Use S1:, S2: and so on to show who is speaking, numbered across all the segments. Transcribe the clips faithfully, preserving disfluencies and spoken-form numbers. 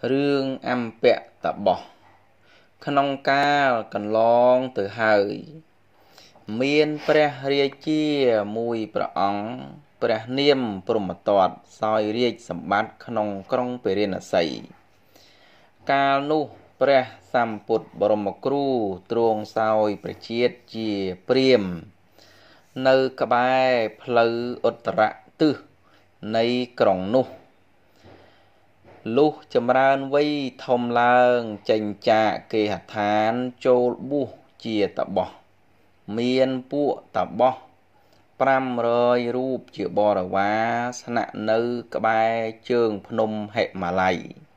S1: រឿងអំពាក់តាបោះក្នុងកាលកន្លងទៅហើយមានព្រះរាជាមួយព្រះអង្គព្រះនាមព្រហ្មទត្តសោយរាជសម្បត្តិក្នុងក្រុងពារាណសីកាលនោះព្រះសម្ពុទ្ធបរមគ្រូទ្រង់សោយព្រះជាតិជាព្រាហ្មណ៍នៅក្បែរផ្លូវឧត្តរទិសនៃក្រុងនោះលុះចម្រើនវ័យធំឡើងចេញចាកគេហដ្ឋានចូលបួសជាតាបោះមានពួកតាបោះប្រាំរយរូបជាបរិវារស្នាក់នៅក្បែរជើងភ្នំហិមាល័យ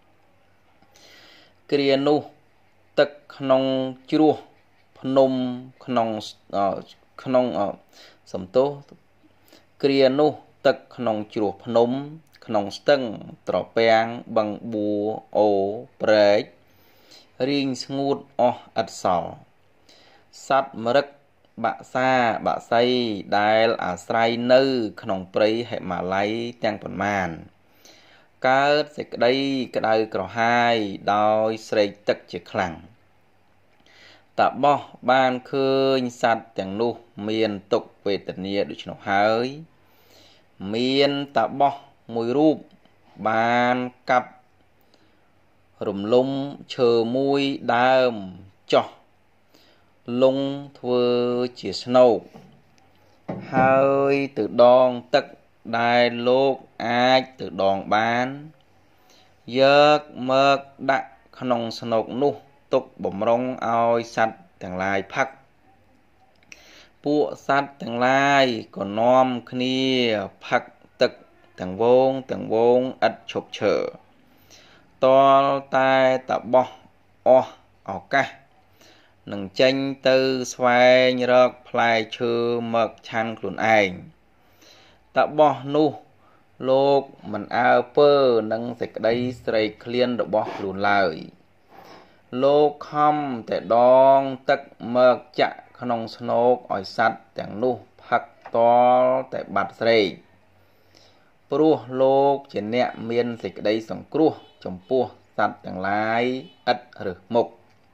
S1: គ្រានោះទឹកក្នុងជ្រោះភ្នំក្នុងក្នុងសំទោសគ្រានោះទឹកក្នុងជ្រោះភ្នំក្នុងស្ទឹងត្រពាំងបឹងបួអូព្រែករីងស្ងួតអស់ឥតសល់សត្វមរឹកបក្សាបក្សីដែលអាស្រ័យនៅក្នុងព្រៃហិមាល័យទាំងប៉ុន្មានកើតសេចក្តីក្តៅក្រហាយដោយស្រេកទឹកជាខ្លាំងតាបោះបានឃើញសត្វទាំងនោះមានទុក្ខវេទនាដូច្នោះហើយមានតាបោះមួយរូបបានកាប់រំលំឈើមួយដើមចោះលងធ្វើជាស្នូកហើយទៅដងទឹកដែលលោកអាចទៅដងបានយកមកដាក់ក្នុងស្នូកនោះទុកបំរុងឲ្យសត្វទាំងឡាយផឹកពួកសត្វទាំងឡាយក៏នាំគ្នាផឹកទឹកទាំងវងទាំងវងឥតឈប់ឈរតលតែតាបោះអស់ឱកាសនឹងចេញទៅស្វែងរកផ្លែឈើមកឆាន់ខ្លួនឯងតាបោះនោះលោកមិនអើពើនឹងសេចក្តីស្រេកឃ្លានរបស់ខ្លួនឡើយលោកខំតែដងទឹកមកចាក់ក្នុងស្នូកឲ្យសត្វទាំងនោះផឹកតលតែបាត់ស្រេកព្រោះលោកជាអ្នកមានសេចក្តីសង្គ្រោះចំពោះសត្វទាំងឡាយឥតរើសមុខ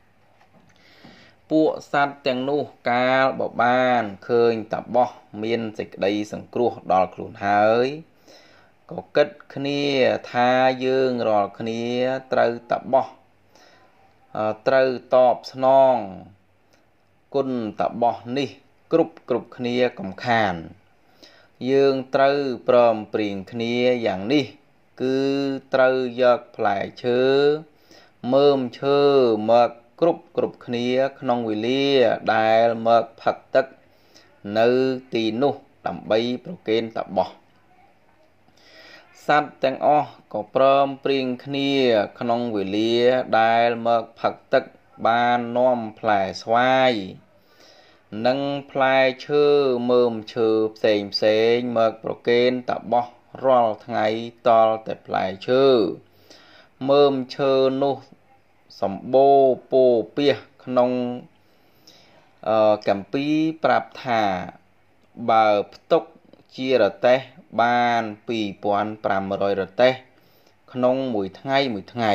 S1: ពួកសត្វទាំងនោះកាលបបានឃើញតាបោះមានសេចក្តីសង្គ្រោះដល់ខ្លួនហើយក៏គិតគ្នាថាយើងរាល់គ្នាត្រូវតាបោះត្រូវតបស្នងគុណតាបោះនេះគ្រប់គ្រប់គ្នាកំខានយើងត្រូវព្រមព្រៀងគ្នាយ៉ាងនេះគឺត្រូវយកផ្លែឈើមើមឈើមកគ្រប់គ្រប់គ្នាក្នុងវេលាដែលមកផឹកទឹកនៅទីនោះដើម្បីប្រគេនតាបោះសត្វទាំងអស់ក៏ព្រមព្រៀងគ្នាក្នុងវេលាដែលមកផឹកទឹកបាននាំផ្លែស្វាយនិងផ្លែឈើមើមឈើផ្សេងផ្សេងមកប្រគេនតាបោះរាល់ថ្ងៃតលតែផ្លែឈើមើមឈើនោះសម្បូរពោពាសក្នុងអឺកម្ពីប្រាប់ថាបើផ្ទុកជារទេះបានពីរពាន់ប្រាំរយរទេះក្នុងមួយថ្ងៃមួយថ្ងៃ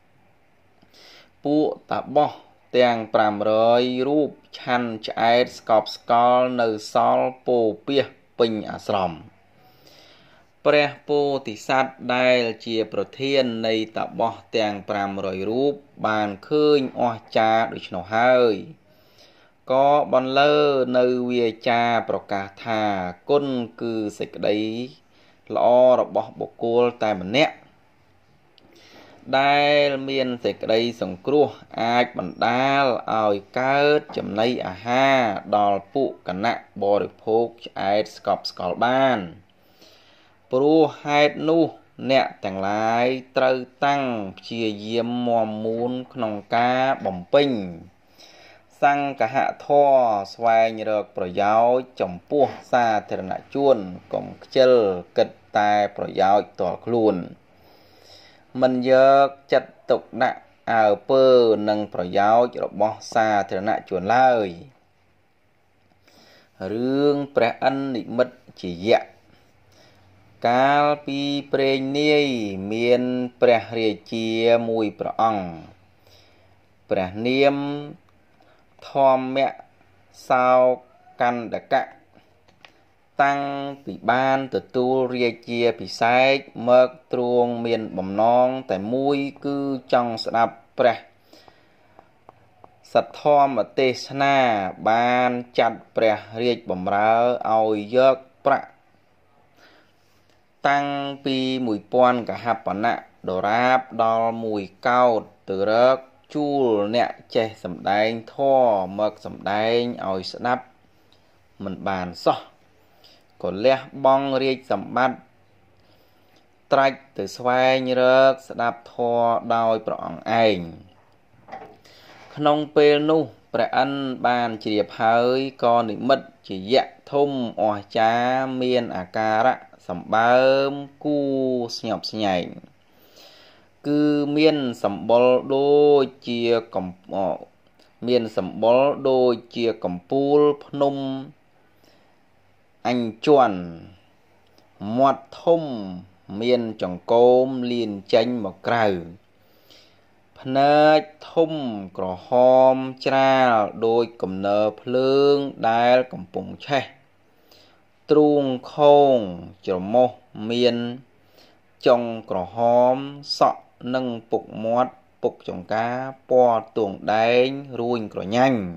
S1: ពួកតាបោះទាំងប្រាំរយរូបឆាន់ឆ្អែតស្កប់ស្កល់នៅសល់ពោពាសពេញអាស្រមព្រះពោធិសត្វដែលជាប្រធាននៃតាបោះទាំងប្រាំរយរូបបានឃើញអស្ចារ្យដូច្នោះហើយក៏បន្លឺនៅវាចាប្រកាសថាគុណគឺសេចក្តីល្អរបស់បុគ្គលតែម្នាក់ដែលមានសេចក្តីសង្គ្រោះអាចបណ្ដាលឲ្យកើតចំណីអាហារដល់ពួកគណៈបរិភោគឆ្អែតស្កប់ស្កល់បានព្រោះហេតុនោះអ្នកទាំងឡាយត្រូវតាំងព្យាយាមមាំមួនក្នុងការបំពេញសង្ឃហធម៌ស្វែងរកប្រយោជន៍ចំពោះសាធារណជនកុំខ្ជិលគិតតែប្រយោជន៍ផ្ទាល់ខ្លួនមិនយកចិត្តទុកដាក់អើពើនឹងប្រយោជន៍របស់សាធារណជនឡើយរឿងព្រះឥន្ទនិមិត្តជាយក្សកាលពីព្រេងនាយមានព្រះរាជាមួយព្រះអង្គព្រះនាមធម្មសោកណ្ឌកៈតាំងពីបានទទួលរាជាភិសេកមកទ្រង់មានបំណងតែមួយគឺចង់ស្ដាប់ព្រះសទ្ធធម្មទេសនាបានចាត់ព្រះរាជបម្រើឲ្យយកប្រាក់តាំងពីមួយពាន់កហបណៈដរាបដល់មួយកោដទៅរកជួលអ្នកចេះសម្ដែងធម៌មកសម្ដែងឲ្យស្ដាប់មិនបានសោះក៏លះបង់រាជសម្បត្តិត្រាច់ទៅស្វែងរកស្ដាប់ធម៌ដោយព្រះអង្គឯងក្នុងពេលនោះព្រះឥន្ទបានជ្រាបហើយក៏និមិត្តជាយៈធំអស្ចារ្យមានអាការៈសម្បើមគួរស្ញប់ស្ញែងគឺមានសម្បុរដូចជាកំមានសម្បុរដូចជាកំពូលភ្នំអញ្ជន់មាត់ធំមានចង្កូមលៀនចេញមកក្រៅភ្នែកធំក្រហមច្រាលដូចកំណើភ្លើងដែលកំពុងឆេះទ្រូងខោងច្រមុះមានចុងក្រហមសក់និងពុកមាត់ពុកចង្កាពណ៌ទួងដែងរួញក្រញាញ់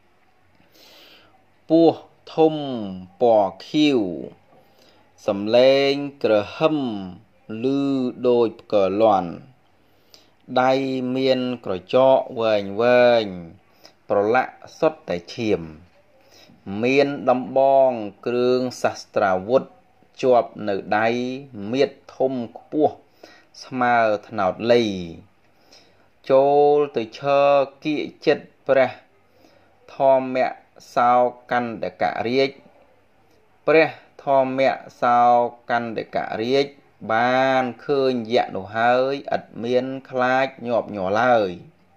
S1: ពោះធំពណ៌ខៀវសំឡេងក្រហឹមឮដូចផ្គរលាន់ដៃមានក្រចកវែងវែងប្រឡាក់សុទ្ធតែឈាមមានដំបងគ្រឿងសាស្ត្រាវុធជាប់នៅដៃមៀតធំខ្ពស់ស្មើថ្នោតលីចូលទៅឈរគៀកចិត្តព្រះធម្មសោកណ្ឌករាជព្រះធម្មសោកណ្ឌករាជបានឃើញយៈនោះហើយឥតមានខ្លាចញាប់ញ័រឡើយ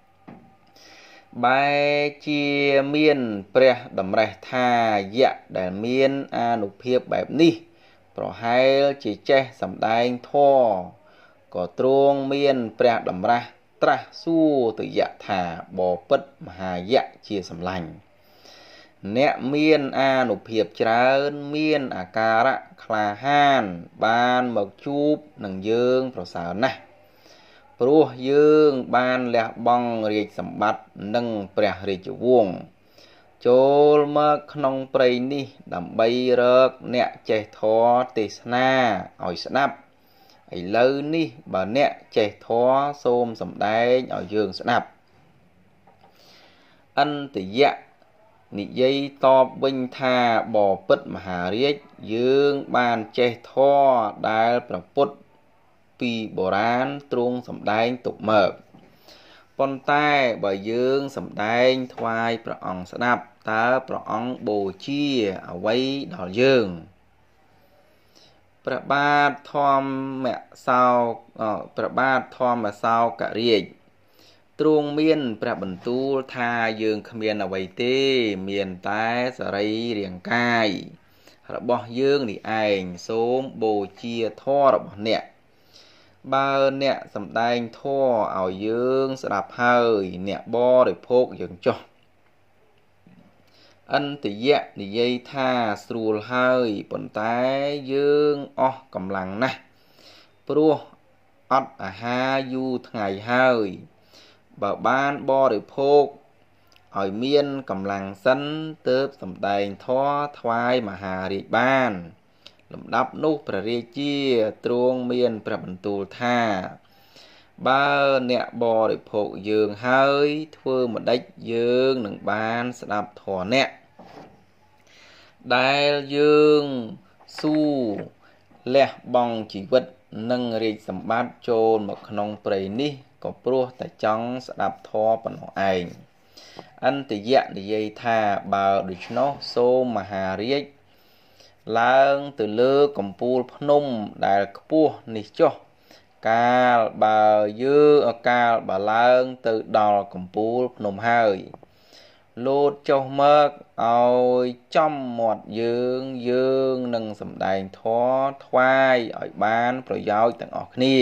S1: បែជាមានព្រះតម្រេះថាយៈដែលមានអានុភាពបែបនេះប្រហែលជាចេះសម្ដែងធម៌ក៏ទ្រង់មានព្រះតម្រាស់ត្រាស់សួរទៅយៈថាបពិតមហាយៈជាសម្លាញ់អ្នកមានអានុភាពច្រើនមានអាការៈក្លាហានបានមកជួបនឹងយើងប្រសើរណាស់ព្រោះយើងបានលះបង់រាជសម្បត្តិនិងព្រះរាជវង្សចូលមកក្នុងព្រៃនេះដើម្បីរកអ្នកចេះធម៌ទេសនាឲ្យស្ដាប់ឥឡូវនេះបើអ្នកចេះធម៌សូមសម្ដែងឲ្យយើងស្ដាប់អន្តយៈនិយាយតបវិញថាបពិតមហារាជយើងបានចេះធម៌ដែលព្រះពុទ្ធពីបុរាណទ្រង់សម្ដែងទុកមកប៉ុន្តែបើយើងសម្ដែងថ្វាយព្រះអង្គស្ដាប់តើព្រះអង្គបូជាអ្វីដល់យើងព្រះបាទធម្មសោកព្រះបាទធម្មសោករាជទ្រង់មានព្រះបន្ទូលថាយើងគ្មានអ្វីទេមានតែសរីរាង្គកាយរបស់យើងនេះឯងសូមបូជាធម៌របស់អ្នកបើអ្នកសម្ដែងធម៌ឲ្យយើងស្ដាប់ហើយអ្នកបរិភោគយើងចុះអន្តយៈនិយាយថាស្រួលហើយប៉ុន្តែយើងអស់កម្លាំងណាស់ព្រោះអត់អាហារយូរថ្ងៃហើយបើបានបរិភោគឲ្យមានកម្លាំងសិនទើបសម្ដែងធម៌ថ្វាយមហារាជបានលំដាប់នោះព្រះរាជាទ្រង់មានព្រះបន្ទូលថាបើអ្នកបរិភោគយើងហើយធ្វើម្ដេចយើងនឹងបានស្ដាប់ធម៌អ្នកដែលយើងស៊ូលះបង់ជីវិតនិងរាជសម្បត្តិចូលមកក្នុងព្រៃនេះក៏ព្រោះតែចង់ស្ដាប់ធម៌ប៉ុណ្ណោះឯងអន្តយៈនិយាយថាបើដូច្នោះសូមមហារាជឡើងទៅលើកំពូលភ្នំដែលខ្ពស់នេះចុះកាលបើយើងកាលបើឡើងទៅដល់កំពូលភ្នំហើយលោតចុះមកឲ្យចំមាត់យើងយើងនឹងសម្ដែងធម៌ថ្វាយឲ្យបានប្រយោជន៍ទាំងអស់គ្នា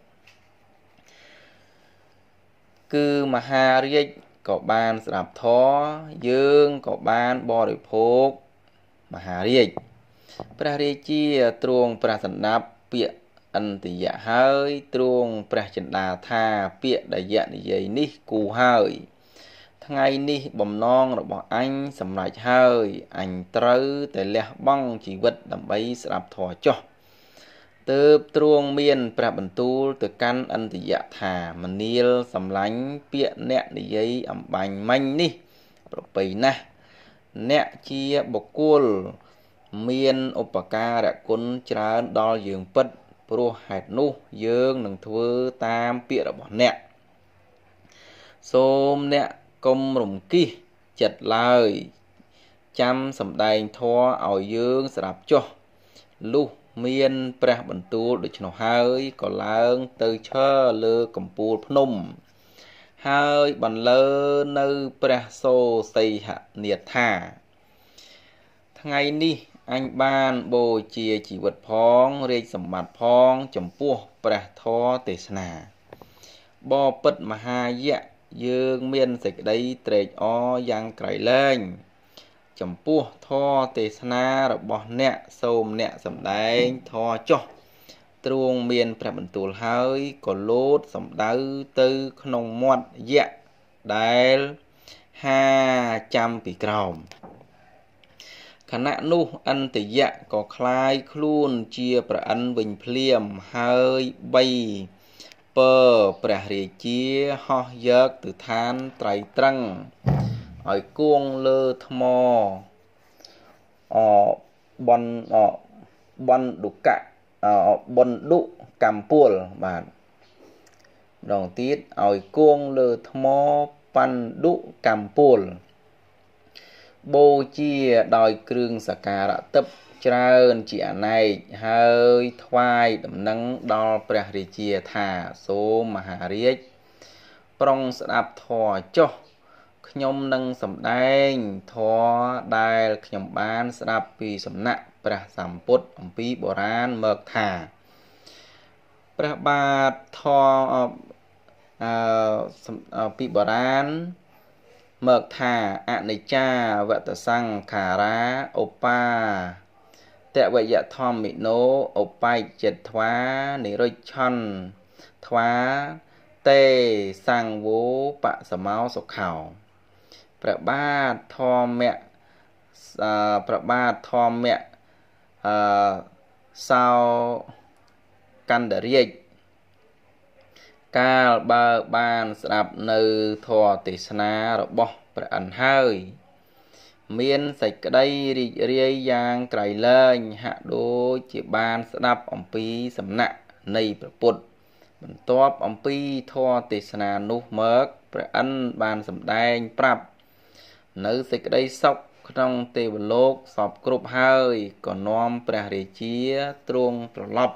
S1: គឺមហារាជក៏បានស្ដាប់ធម៌យើងក៏បានបរិភោគមហារាជព្រះរាជាទ្រង់ព្រះសណ្ដាប់ពាក្យអន្តិយៈហើយទ្រង់ព្រះចិន្តាថាពាក្យដែលយៈនិយាយនេះគូហើយថ្ងៃនេះបំណងរបស់អញសម្រេចហើយអញត្រូវតែលះបង់ជីវិតដើម្បីស្ដាប់ធម៌ចុះទើបទ្រង់មានព្រះបន្ទូលទៅកាន់អន្តិយៈថាមនាលសម្លាញ់ពាក្យអ្នកនិយាយអំបញ្ញមិញនេះប្រពៃណាស់អ្នកជាបុគ្គលមានឧបការៈគុណច្រើនដល់យើងពិតព្រោះហេតុនោះយើងនឹងធ្វើតាមពាក្យរបស់អ្នកសូមអ្នកកុំរំកិះចិត្តឡើយចាំសម្ដែងធម៌ឲ្យយើងស្ដាប់ចុះលុះមានព្រះបន្ទូលដូច្នោះហើយក៏ឡើងទៅឈរលើកំពូលភ្នំហើយបន្លឺនៅព្រះសូសីហនាថថាថ្ងៃនេះអញបានបូជាជីវិតផងរាជសម្បត្តិផងចំពោះព្រះធម៌ទេសនាបបិទ្ធមហាយៈយើងមានសេចក្តីត្រេកអរយ៉ាងក្រៃលែងចំពោះធម៌ទេសនារបស់អ្នកសូមអ្នកសម្ដែងធម៌ចុះទ្រង់មានព្រះបន្ទូលហើយក៏លោតសំដៅទៅក្នុងមាត់យៈដែលហាចាំពីក្រោមខណៈនោះអន្តិយៈក៏คล้ายខ្លួនជាប្រអិនវិញភ្លាមហើយបីពើព្រះរាជាហោះយកទៅឋានត្រៃត្រឹងឲ្យគួងលើថ្មអបនបនឌុកៈបនឌុកម្ពុលបាទម្ដងទៀតឲ្យគួងលើថ្មបណ្ឌុកម្ពុលបូជាដោយគ្រឿងសក្ការៈទិព្វច្រើនជាអនេកហើយថ្វាយដំណឹងដល់ព្រះរាជាថាសូមមហារាជប្រុងស្ដាប់ធម៌ចុះខ្ញុំនឹងសម្ដែងធម៌ដែលខ្ញុំបានស្ដាប់ពីសំណាក់ព្រះសម្ពុទ្ធអំពីបុរាណមកថាព្រះបាទធម៌អឺពីបុរាណមកថាអនិច្ចាវតសង្ខារាឧបាតវយធម្មិណោឧបច្ចិត្វានិរុច្ឆន្ទថ្វាតេសង្វោបសមោសុខោព្រះបាទធម្មៈព្រះបាទធម្មៈអឺសោកណ្ដរាជកាលបើបានស្ដាប់នៅធម៌ទេសនារបស់ព្រះអិនហើយមានសេចក្តីរីករាយយ៉ាងក្រៃលែងហាក់ដូចជាបានស្ដាប់អំពីសំណាក់នៃព្រះពុទ្ធបន្ទាប់អំពីធម៌ទេសនានោះមកព្រះអិនបានសម្ដែងប្រាប់នៅសេចក្តីសុខក្នុងទេវលោកសពគ្រប់ហើយក៏នាំព្រះរាជាទ្រង់ត្រឡប់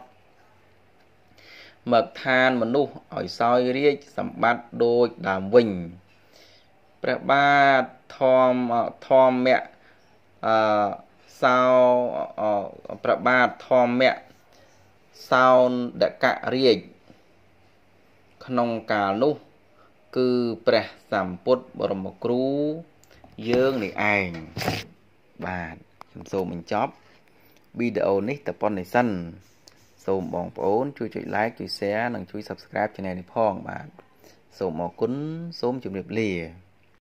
S1: មកឋានមនុស្សឲ្យសោយរាជសម្បត្តិដូចដើមវិញព្រះបាទធម្មធម្មៈអឺសោព្រះបាទធម្មៈសោដករាជក្នុងកាលនោះគឺព្រះសម្ពុទ្ធបរមគ្រូយើងនេះឯងបាទខ្ញុំសូមបញ្ចប់វីដេអូនេះតែប៉ុណ្្នេះសិនសូមបងប្អូនជួយចុច like ជួយ share និងជួយ subscribe channel នេះផងបាទសូមអរគុណសូមជម្រាបលា